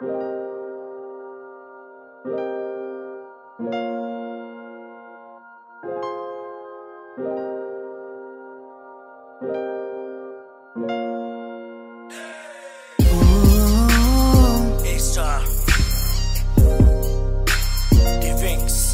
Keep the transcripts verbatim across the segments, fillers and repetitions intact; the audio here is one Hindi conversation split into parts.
A-Star D-Vinx.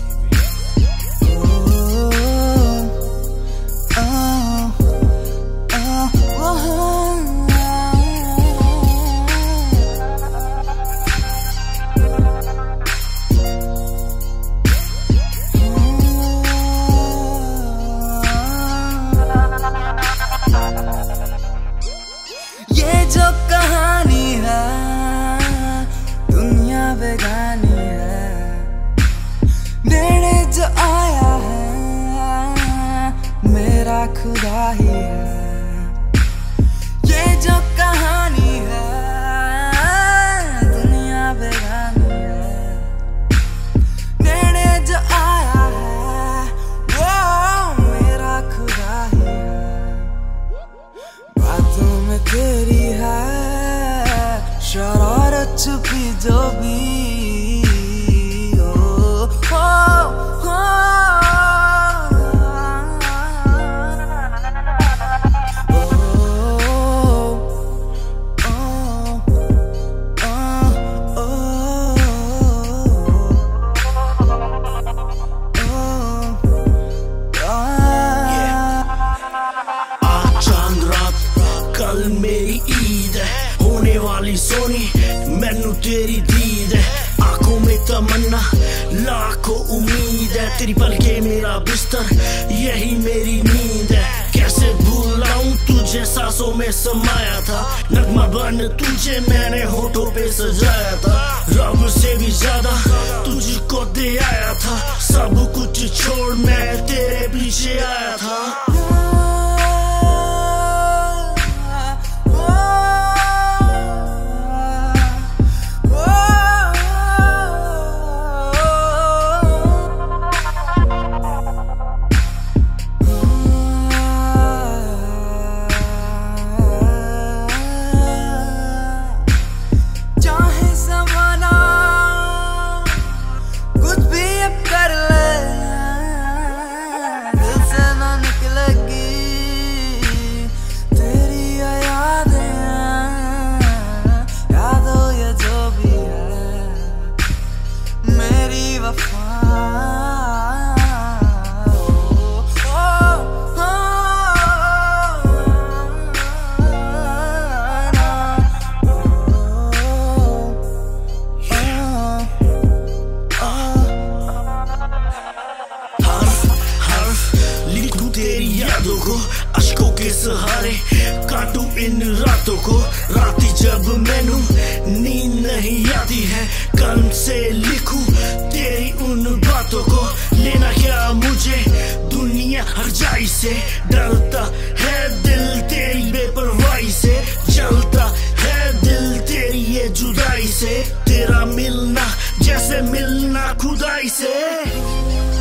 ये जो कहानी है दुनिया बेगानी है, नेड़े जो आया है मेरा खुदा ही है। ये जो कहानी है दुनिया बेगानी है, नेड़े जो आया है वो मेरा खुदा ही है। बातों में तेरी है शरारत छुपी जो भी हो, हो, हो। कल मेरी ईद है, होने वाली सोनी मैनू तेरी दीद है। आंखों में तमन्ना लाखों उम्मीद है, तेरी पलके मेरा बिस्तर यही मेरी नींद है। कैसे भूलाऊं तुझे सांसों में समाया था, नगमा बन तुझे मैंने होठों पे सजाया था। रब से भी ज्यादा तुझको दे आया था, सब कुछ छोड़ मैं तेरे पीछे आया था। तेरी यादों को अश्कों के सहारे काटूं इन रातों को, राती जब मैनू नींद नहीं आती है कलम से लिखूं तेरी उन बातों को। लेना क्या मुझे दुनिया हर जाई से, डरता है दिल तेरी बेपरवाही से, जलता है दिल तेरी ये जुदाई से, तेरा मिलना जैसे मिलना खुदाई से।